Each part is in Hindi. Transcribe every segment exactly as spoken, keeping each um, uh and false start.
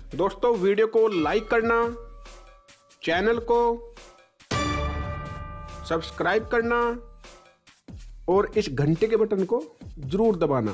दोस्तों वीडियो को लाइक करना, चैनल को सब्सक्राइब करना और इस घंटे के बटन को जरूर दबाना।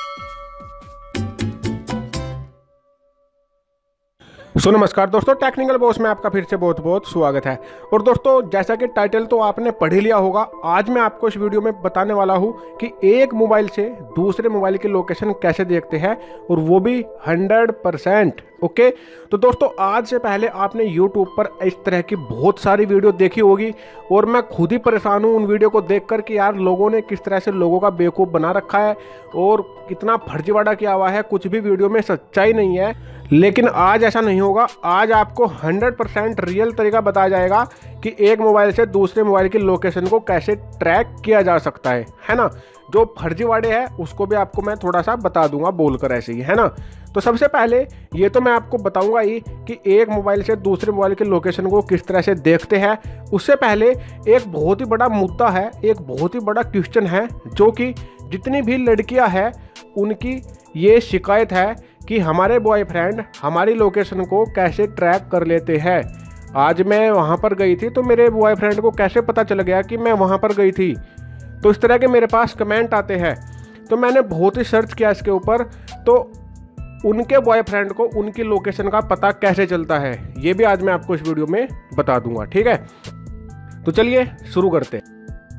सो नमस्कार दोस्तों, टेक्निकल बॉस में आपका फिर से बहुत बहुत स्वागत है। और दोस्तों जैसा कि टाइटल तो आपने पढ़ ही लिया होगा, आज मैं आपको इस वीडियो में बताने वाला हूं कि एक मोबाइल से दूसरे मोबाइल की लोकेशन कैसे देखते हैं, और वो भी हंड्रेड परसेंट ओके। तो दोस्तों आज से पहले आपने यूट्यूब पर इस तरह की बहुत सारी वीडियो देखी होगी, और मैं खुद ही परेशान हूँ उन वीडियो को देखकर कि यार लोगों ने किस तरह से लोगों का बेवकूफ़ बना रखा है और कितना फर्जीवाड़ा किया हुआ है, कुछ भी वीडियो में सच्चाई नहीं है। लेकिन आज ऐसा नहीं होगा, आज आपको हंड्रेड परसेंट रियल तरीका बताया जाएगा कि एक मोबाइल से दूसरे मोबाइल की लोकेशन को कैसे ट्रैक किया जा सकता है है ना। जो फर्जीवाड़े हैं उसको भी आपको मैं थोड़ा सा बता दूंगा बोलकर ऐसे ही, है ना। तो सबसे पहले ये तो मैं आपको बताऊंगा ही कि एक मोबाइल से दूसरे मोबाइल की लोकेशन को किस तरह से देखते हैं। उससे पहले एक बहुत ही बड़ा मुद्दा है, एक बहुत ही बड़ा क्वेश्चन है, जो कि जितनी भी लड़कियां हैं उनकी ये शिकायत है कि हमारे बॉयफ्रेंड हमारी लोकेशन को कैसे ट्रैक कर लेते हैं। आज मैं वहाँ पर गई थी तो मेरे बॉयफ्रेंड को कैसे पता चल गया कि मैं वहाँ पर गई थी। तो इस तरह के मेरे पास कमेंट आते हैं। तो मैंने बहुत ही सर्च किया इसके ऊपर, तो उनके बॉयफ्रेंड को उनकी लोकेशन का पता कैसे चलता है ये भी आज मैं आपको इस वीडियो में बता दूंगा, ठीक है। तो चलिए शुरू करते हैं।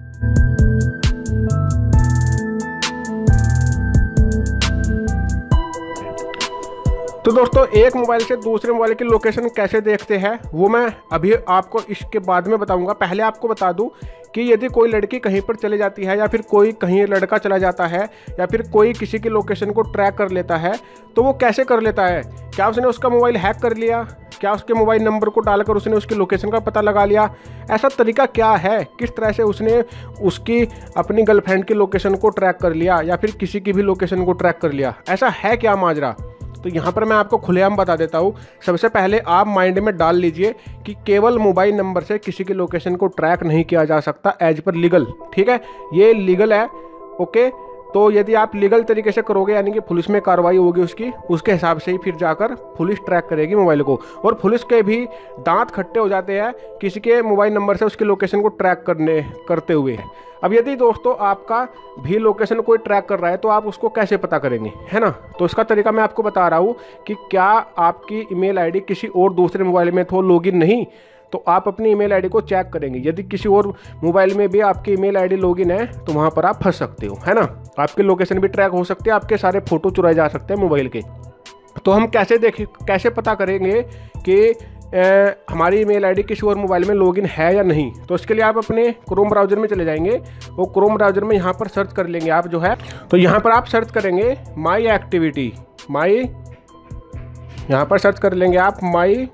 तो दोस्तों एक मोबाइल से दूसरे मोबाइल की लोकेशन कैसे देखते हैं वो मैं अभी आपको इसके बाद में बताऊंगा। पहले आपको बता दूं कि यदि कोई लड़की कहीं पर चली जाती है, या फिर कोई कहीं लड़का चला जाता है, या फिर कोई किसी की लोकेशन को ट्रैक कर लेता है, तो वो कैसे कर लेता है। क्या उसने उसका मोबाइल हैक कर लिया, क्या उसके मोबाइल नंबर को डालकर उसने उसकी लोकेशन का पता लगा लिया, ऐसा तरीका क्या है, किस तरह से उसने उसकी अपनी गर्लफ्रेंड की लोकेशन को ट्रैक कर लिया, या फिर किसी की भी लोकेशन को ट्रैक कर लिया, ऐसा है क्या माजरा। तो यहाँ पर मैं आपको खुलेआम बता देता हूँ। सबसे पहले आप माइंड में डाल लीजिए कि केवल मोबाइल नंबर से किसी की लोकेशन को ट्रैक नहीं किया जा सकता एज पर लीगल, ठीक है, ये लीगल है ओके। तो यदि आप लीगल तरीके से करोगे, यानी कि पुलिस में कार्रवाई होगी उसकी, उसके हिसाब से ही फिर जाकर पुलिस ट्रैक करेगी मोबाइल को। और पुलिस के भी दांत खट्टे हो जाते हैं किसी के मोबाइल नंबर से उसकी लोकेशन को ट्रैक करने करते हुए। अब यदि दोस्तों आपका भी लोकेशन कोई ट्रैक कर रहा है तो आप उसको कैसे पता करेंगे, है ना। तो इसका तरीका मैं आपको बता रहा हूँ कि क्या आपकी ईमेल आईडी किसी और दूसरे मोबाइल में तो लॉगिन नहीं, तो आप अपनी ईमेल आईडी को चेक करेंगे। यदि किसी और मोबाइल में भी आपकी ईमेल आईडी लॉगिन है तो वहाँ पर आप फंस सकते हो, है ना। आपकी लोकेशन भी ट्रैक हो सकती है, आपके सारे फोटो चुराए जा सकते हैं मोबाइल के। तो हम कैसे देख कैसे पता करेंगे कि ए, हमारी ईमेल आईडी किसी और मोबाइल में लॉगिन है या नहीं। तो इसके लिए आप अपने क्रोम ब्राउज़र में चले जाएंगे। वो क्रोम ब्राउज़र में यहाँ पर सर्च कर लेंगे आप जो है, तो यहाँ पर आप सर्च करेंगे माई एक्टिविटी, माई यहाँ पर सर्च कर लेंगे आप my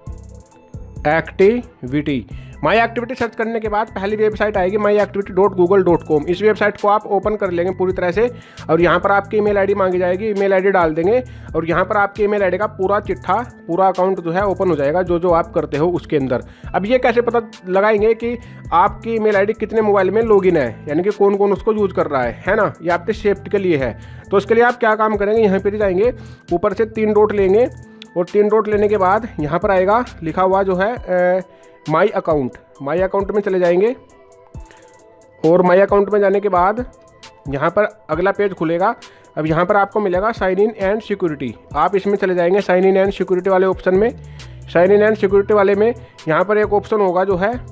activity. My activity search करने के बाद पहली वेबसाइट आएगी my activity dot Google dot com. इस वेबसाइट को आप ओपन कर लेंगे पूरी तरह से, और यहाँ पर आपकी ईमेल आईडी मांगी जाएगी, ईमेल आईडी डाल देंगे, और यहाँ पर आपकी ईमेल आईडी का पूरा चिट्ठा, पूरा अकाउंट जो है ओपन हो जाएगा, जो जो आप करते हो उसके अंदर। अब ये कैसे पता लगाएंगे कि आपकी ईमेल आईडी कितने मोबाइल में लॉगिन है, यानी कि कौन कौन उसको यूज़ कर रहा है, है ना। ये आपके सेफ्टी के लिए है। तो इसके लिए आप क्या काम करेंगे, यहाँ पर जाएंगे, ऊपर से तीन डॉट लेंगे, और तीन डॉट लेने के बाद यहाँ पर आएगा लिखा हुआ जो है माई अकाउंट। माई अकाउंट में चले जाएंगे, और माई अकाउंट में जाने के बाद यहाँ पर अगला पेज खुलेगा। अब यहाँ पर आपको मिलेगा साइन इन एंड सिक्योरिटी, आप इसमें चले जाएंगे साइन इन एंड सिक्योरिटी वाले ऑप्शन में। साइन इन एंड सिक्योरिटी वाले में यहाँ पर एक ऑप्शन होगा जो है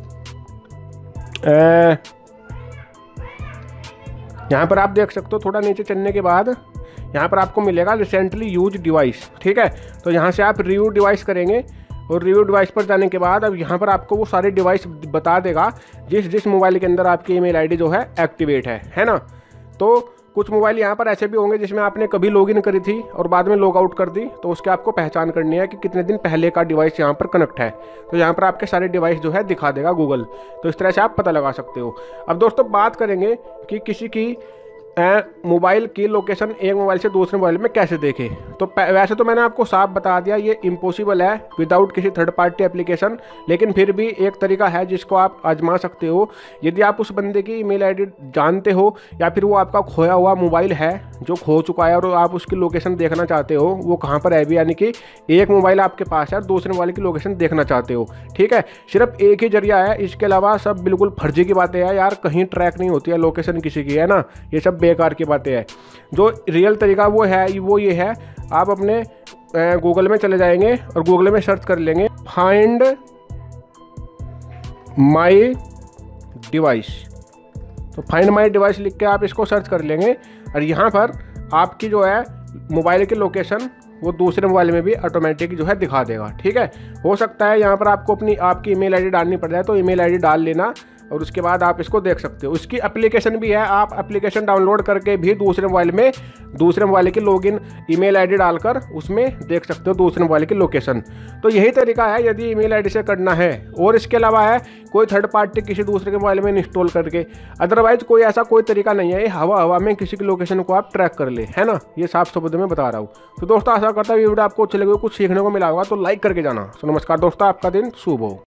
यहाँ पर आप देख सकते हो, थोड़ा नीचे चलने के बाद यहाँ पर आपको मिलेगा रिसेंटली यूज डिवाइस, ठीक है। तो यहाँ से आप रिव्यू डिवाइस करेंगे, और रिव्यू डिवाइस पर जाने के बाद अब यहाँ पर आपको वो सारे डिवाइस बता देगा जिस जिस मोबाइल के अंदर आपकी ईमेल आईडी जो है एक्टिवेट है, है ना। तो कुछ मोबाइल यहाँ पर ऐसे भी होंगे जिसमें आपने कभी लॉगिन करी थी और बाद में लॉग आउट कर दी, तो उसके आपको पहचान करनी है कि कितने दिन पहले का डिवाइस यहाँ पर कनेक्ट है। तो यहाँ पर आपके सारे डिवाइस जो है दिखा देगा गूगल, तो इस तरह से आप पता लगा सकते हो। अब दोस्तों बात करेंगे कि किसी की मोबाइल की लोकेशन एक मोबाइल से दूसरे मोबाइल में कैसे देखें। तो वैसे तो मैंने आपको साफ बता दिया ये इम्पॉसिबल है विदाउट किसी थर्ड पार्टी एप्लीकेशन, लेकिन फिर भी एक तरीका है जिसको आप आजमा सकते हो। यदि आप उस बंदे की ईमेल आईडी जानते हो या फिर वो आपका खोया हुआ मोबाइल है जो खो चुका है और आप उसकी लोकेशन देखना चाहते हो वो कहाँ पर है भी, यानी कि एक मोबाइल आपके पास है और दूसरे मोबाइल की लोकेशन देखना चाहते हो, ठीक है। सिर्फ एक ही जरिया है, इसके अलावा सब बिल्कुल फर्जी की बातें हैं यार, कहीं ट्रैक नहीं होती है लोकेशन किसी की, है ना। ये सब बेकार की बातें हैं। जो रियल तरीका वो है वो ये है, आप अपने गूगल में चले जाएंगे और गूगल में सर्च कर लेंगे फाइंड माई डिवाइस। तो फाइंड माई डिवाइस लिख के आप इसको सर्च कर लेंगे और यहाँ पर आपकी जो है मोबाइल की लोकेशन वो दूसरे मोबाइल में भी ऑटोमेटिक जो है दिखा देगा, ठीक है। हो सकता है यहाँ पर आपको अपनी आपकी ईमेल आईडी डालनी पड़ जाए, तो ईमेल आईडी डाल लेना और उसके बाद आप इसको देख सकते हो। उसकी एप्लीकेशन भी है, आप एप्लीकेशन डाउनलोड करके भी दूसरे मोबाइल में दूसरे मोबाइल की लॉगिन ईमेल आईडी डालकर उसमें देख सकते हो दूसरे मोबाइल की लोकेशन। तो यही तरीका है यदि ईमेल आईडी से करना है, और इसके अलावा है कोई थर्ड पार्टी किसी दूसरे के मोबाइल में इंस्टॉल करके। अदरवाइज कोई ऐसा कोई तरीका नहीं है, ये हवा हवा में किसी की लोकेशन को आप ट्रैक कर ले, है ना। ये साफ शब्दों में बता रहा हूँ। तो दोस्तों आशा करता हूँ ये वीडियो आपको अच्छी लगी, कुछ सीखने को मिला होगा, तो लाइक करके जाना। तो नमस्कार दोस्तों, आपका दिन शुभ हो।